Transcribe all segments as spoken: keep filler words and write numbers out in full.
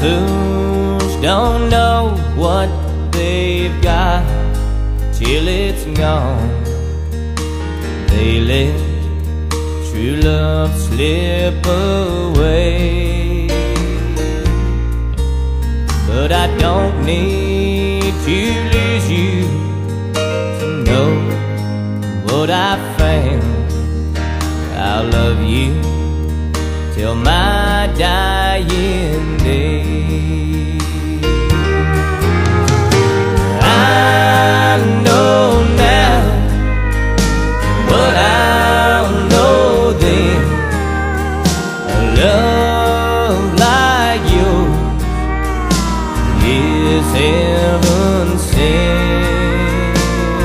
Fools don't know what they've got till it's gone. They let true love slip away. But I don't need to lose you to know what I found. I'll love you till my dying day. I know now what I'll know then. A love like yours is heaven sent.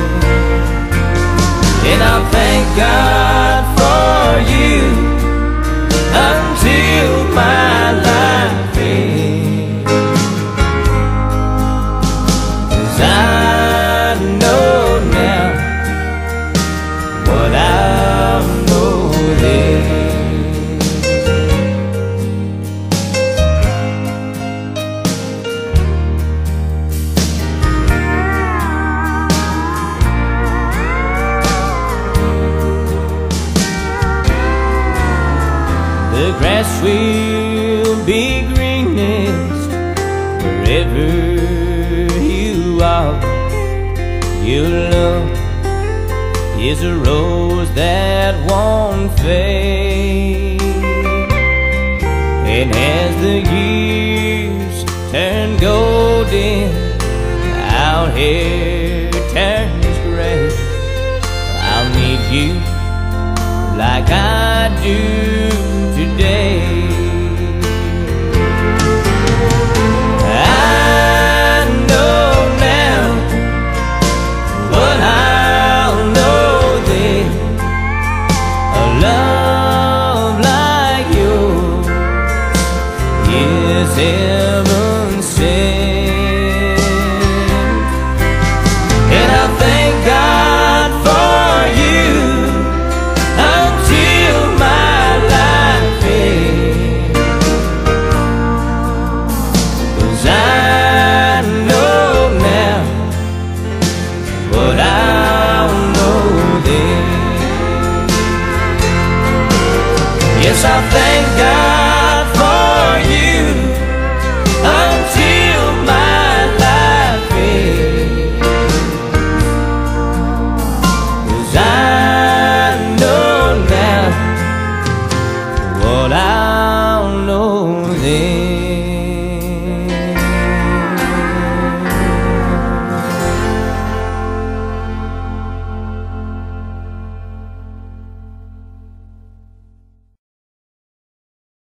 And I thank God for you until my life ends. 'Cause I know now what I know then. The grass will be greenest wherever you are. Your love is a rose that won't fade. And as the years turn golden, our hair turns gray. I'll need you like I do today. I know now what I'll know then. A love like yours is